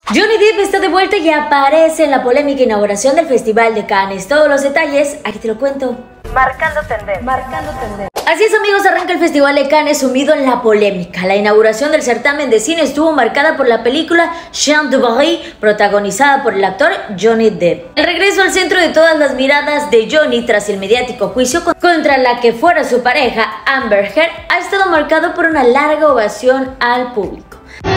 Johnny Depp está de vuelta y aparece en la polémica inauguración del Festival de Cannes. Todos los detalles, aquí te lo cuento. Marcando tendencia. Así es, amigos, arranca el Festival de Cannes sumido en la polémica. La inauguración del certamen de cine estuvo marcada por la película Chien de Paris, protagonizada por el actor Johnny Depp. El regreso al centro de todas las miradas de Johnny tras el mediático juicio contra la que fuera su pareja, Amber Heard, ha estado marcado por una larga ovación al público.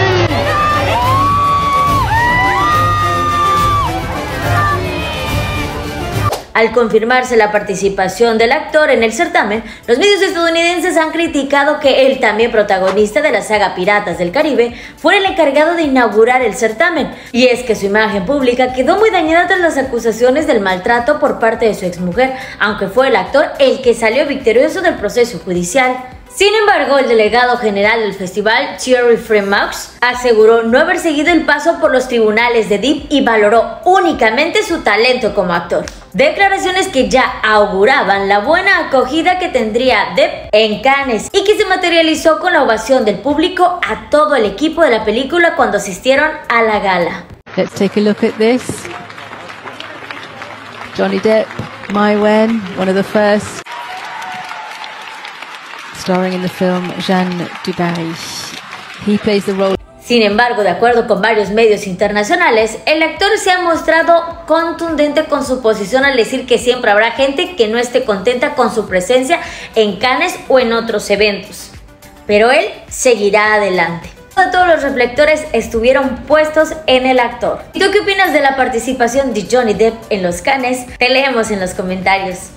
Al confirmarse la participación del actor en el certamen, los medios estadounidenses han criticado que el también protagonista de la saga Piratas del Caribe fuera el encargado de inaugurar el certamen. Y es que su imagen pública quedó muy dañada tras las acusaciones del maltrato por parte de su exmujer, aunque fue el actor el que salió victorioso del proceso judicial. Sin embargo, el delegado general del festival, Thierry Fremaux, aseguró no haber seguido el paso por los tribunales de Depp y valoró únicamente su talento como actor. Declaraciones que ya auguraban la buena acogida que tendría Depp en Cannes y que se materializó con la ovación del público a todo el equipo de la película cuando asistieron a la gala. Let's take a look at this. Johnny Depp, Mai Wen, one of the first. Starring in the film Jeanne du Barry. He plays the role. Sin embargo, de acuerdo con varios medios internacionales, el actor se ha mostrado contundente con su posición al decir que siempre habrá gente que no esté contenta con su presencia en Cannes o en otros eventos. Pero él seguirá adelante. Todos los reflectores estuvieron puestos en el actor. ¿Y tú qué opinas de la participación de Johnny Depp en los Cannes? Te leemos en los comentarios.